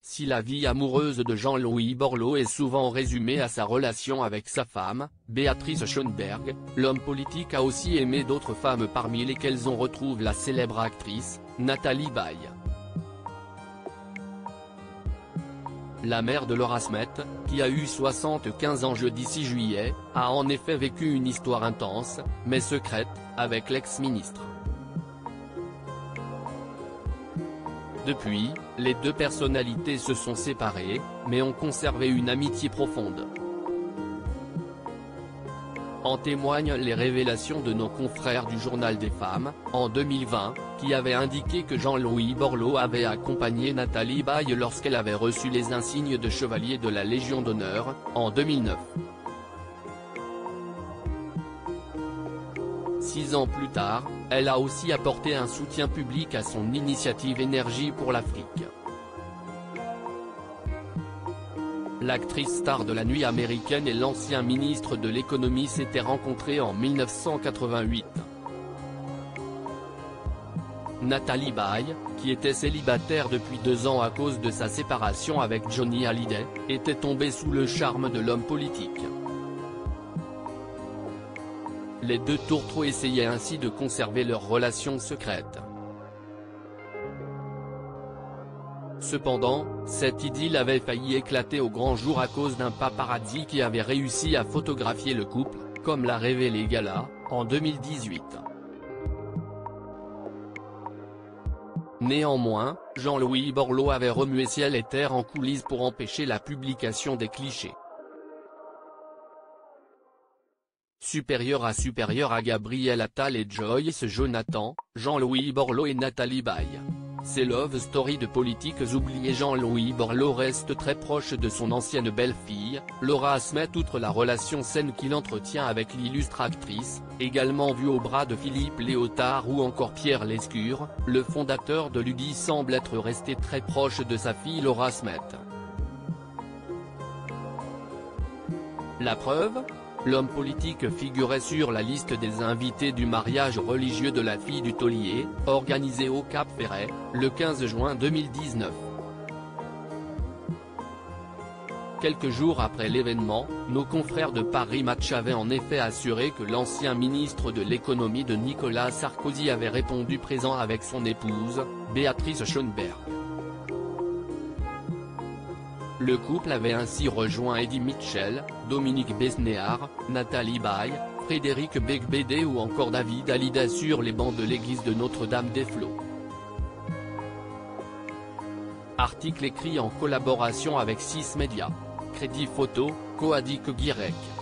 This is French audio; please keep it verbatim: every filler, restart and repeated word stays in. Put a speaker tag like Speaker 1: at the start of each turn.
Speaker 1: Si la vie amoureuse de Jean-Louis Borloo est souvent résumée à sa relation avec sa femme, Béatrice Schoenberg, l'homme politique a aussi aimé d'autres femmes parmi lesquelles on retrouve la célèbre actrice, Nathalie Baye. La mère de Laura Smet, qui a eu soixante-quinze ans jeudi six juillet, a en effet vécu une histoire intense, mais secrète, avec l'ex-ministre. Depuis, les deux personnalités se sont séparées, mais ont conservé une amitié profonde. En témoignent les révélations de nos confrères du Journal des Femmes, en deux mille vingt, qui avaient indiqué que Jean-Louis Borloo avait accompagné Nathalie Baye lorsqu'elle avait reçu les insignes de chevalier de la Légion d'honneur, en deux mille neuf. Six ans plus tard, elle a aussi apporté un soutien public à son initiative Énergie pour l'Afrique. L'actrice star de la nuit américaine et l'ancien ministre de l'économie s'étaient rencontrés en mille neuf cent quatre-vingt-huit. Nathalie Baye, qui était célibataire depuis deux ans à cause de sa séparation avec Johnny Hallyday, était tombée sous le charme de l'homme politique. Les deux tourtereaux essayaient ainsi de conserver leur relation secrète. Cependant, cette idylle avait failli éclater au grand jour à cause d'un paparazzi qui avait réussi à photographier le couple, comme l'a révélé Gala, en deux mille dix-huit. Néanmoins, Jean-Louis Borloo avait remué ciel et terre en coulisses pour empêcher la publication des clichés. Supérieur à supérieur à Gabriel Attal et Joyce Jonathan, Jean-Louis Borloo et Nathalie Baye. Ces love story de politiques oubliés. Jean-Louis Borloo reste très proche de son ancienne belle-fille, Laura Smet. Outre la relation saine qu'il entretient avec l'illustre actrice, également vue au bras de Philippe Léotard ou encore Pierre Lescure, le fondateur de l'U D I semble être resté très proche de sa fille Laura Smet. La preuve ? L'homme politique figurait sur la liste des invités du mariage religieux de la fille du taulier, organisé au Cap Ferret, le quinze juin deux mille dix-neuf. Quelques jours après l'événement, nos confrères de Paris Match avaient en effet assuré que l'ancien ministre de l'économie de Nicolas Sarkozy avait répondu présent avec son épouse, Béatrice Schoenberg. Le couple avait ainsi rejoint Eddie Mitchell, Dominique Besnéard, Nathalie Baye, Frédéric Beigbeder ou encore David Hallyday sur les bancs de l'église de Notre-Dame-des-Flots. Article écrit en collaboration avec six médias. Crédit photo, Coadic Guirec.